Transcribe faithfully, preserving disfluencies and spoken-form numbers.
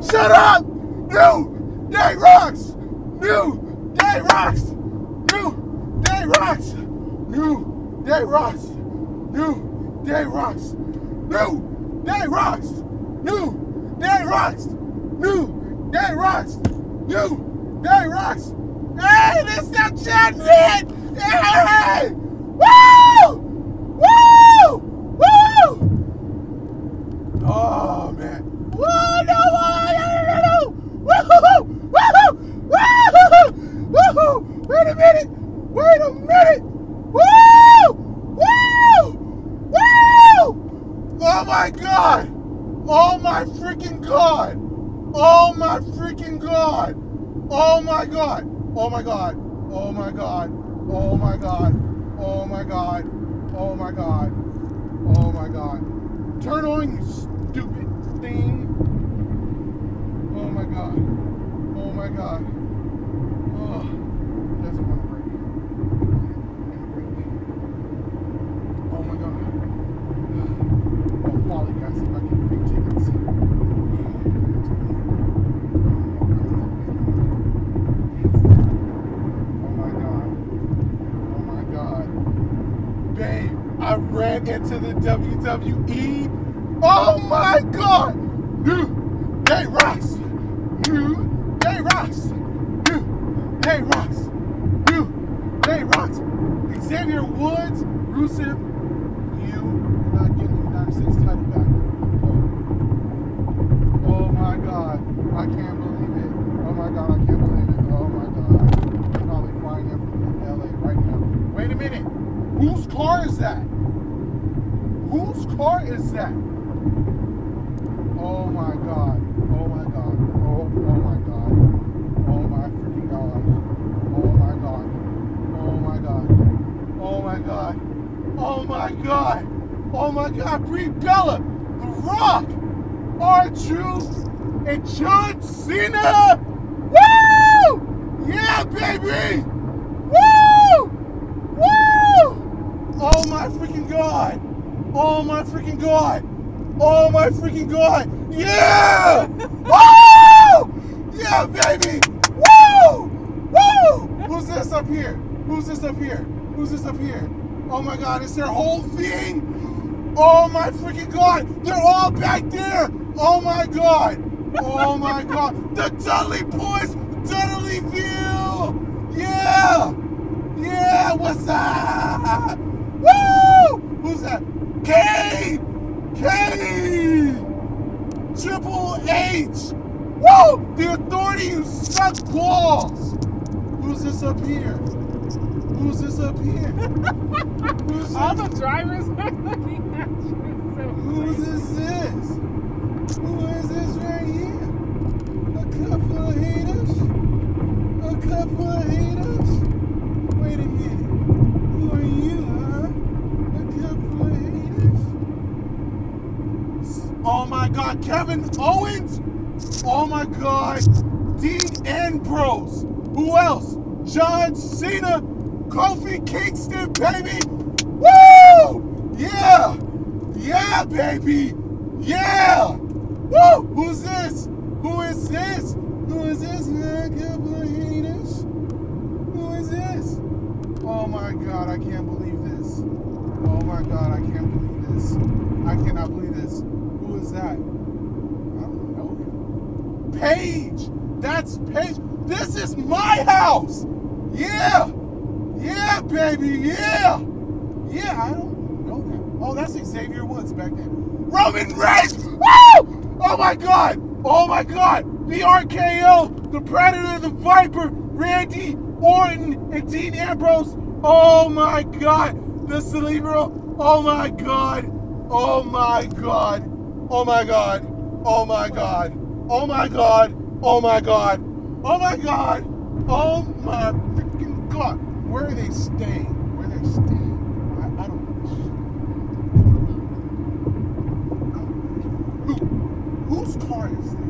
Shut up! New Day Rocks! New Day Rocks! New Day Rocks! New Day Rocks! New Day Rocks! New Day Rocks! New Day Rocks! New Day Rocks! New Day Rocks! Hey, this that champion! Hey! Woo! Woo! Woo! Oh man! Woo! No! No! No! Woo! Woo! Woo! Woo! Wait a minute! Wait a minute! Woo! Woo! Woo! Oh my God! Oh my freaking God! Oh my freaking God! Oh my God! Oh my God! Oh my God! Oh my God! Oh my God! Oh my God! Oh my God! Turn on, you stupid thing! Oh my God! Oh my God! Oh, it doesn't want to break. Oh my God! Oh, folly, guys! If I get free tickets. I ran into the W W E. Oh my God! New Day Rocks! New Day Rocks! New Day Rocks! New Day Rocks! Xavier Woods, Rusev, you are not getting the United States title back. Oh. Oh my God! I can't believe it. Oh my God! I can't believe it. Oh my God! I'm probably flying in from L A right now. Wait a minute. Whose car is that? Whose car is that? Oh my God. Oh my God. Oh, oh my God. Oh my freaking God. Oh my God. Oh my God. Oh my God. Oh my God. Oh my God. Brie Bella, The Rock, R-Truth, and John Cena. Woo! Yeah, baby! Woo! Woo! Oh my freaking God! Oh my freaking God! Oh my freaking God! Yeah! Woo! Yeah, baby! Woo! Woo! Who's this up here? Who's this up here? Who's this up here? Oh my God! Is their whole thing? Oh my freaking God! They're all back there! Oh my God! Oh my God! The Dudley Boys! Dudleyville! Yeah! Yeah! What's up? Woo! Who's that? Kane! Kane! Triple H! Woo! The Authority, you suck balls! Who's this up here? Who's this up here? Who's All this? the drivers are looking at you. So Who's this? This? Who is this right here? A couple of haters? A couple of haters? Wait a minute. Who are you, huh? A couple of haters? Oh my God, Kevin Owens? Oh my God, Dean Ambrose. Who else? John Cena, Kofi Kingston, baby. Woo! Yeah! Yeah, baby! Yeah! Woo! Who's this? Who is this? Who is this? A couple of haters? Who is this? Oh my God, I can't believe this. Oh my God, I can't believe this. I cannot believe this. Who is that? I don't know him. Paige! That's Paige. This is my house! Yeah! Yeah, baby, yeah! Yeah, I don't know that. Oh, that's Xavier Woods back there. Roman Reigns! Woo! Oh my God! Oh my God! The R K O, the Predator, the Viper, Randy Orton, and Dean Ambrose. Oh my God! The Cerebro. Oh my God! Oh my God! Oh my God! Oh my God! Oh my God! Oh my God! Oh my God! Oh my freaking God! Where are they staying? Where are they staying? I, I don't know. Who? Whose car is this?